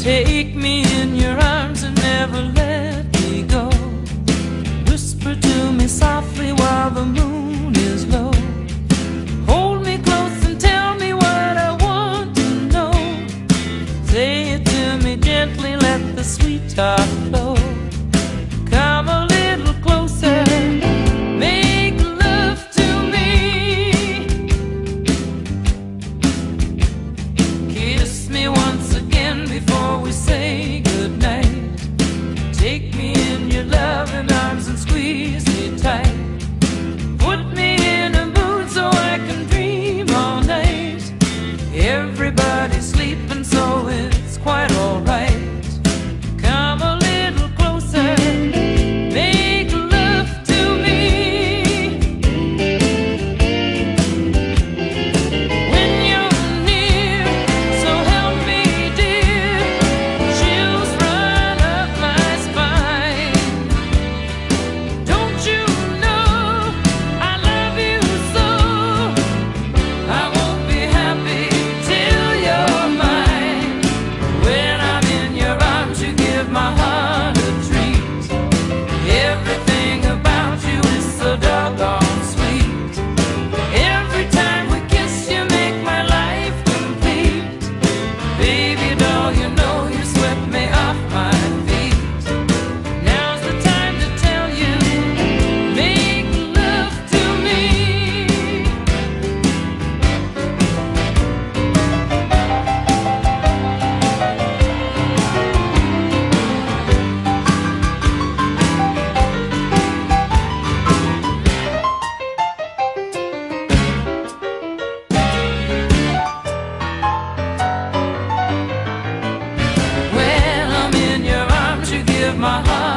Take me in your arms and never let me go. Whisper to me softly while the moon is low. Hold me close and tell me what I want to know. Say it to me gently, let the sweet talk flow. Come a little closer, make love to me. Kiss me once again before we say goodnight. Take me in your loving arms and squeeze me tight. Put me in a mood so I can dream all night. Everybody's sleeping so it's quite alright. Come a little closer, make love to me. When you're near, so help me dear, chills run up my spine. Don't you know I love you so? I won't be happy till you're mine. When I'm in your arms, you give my heart a treat. Everything about you is so doggone sweet. Every time we kiss, you make my life complete. Baby doll, you know you swept me off my feet. Now's the time to tell you, make love to me. When I'm in your arms, you give my heart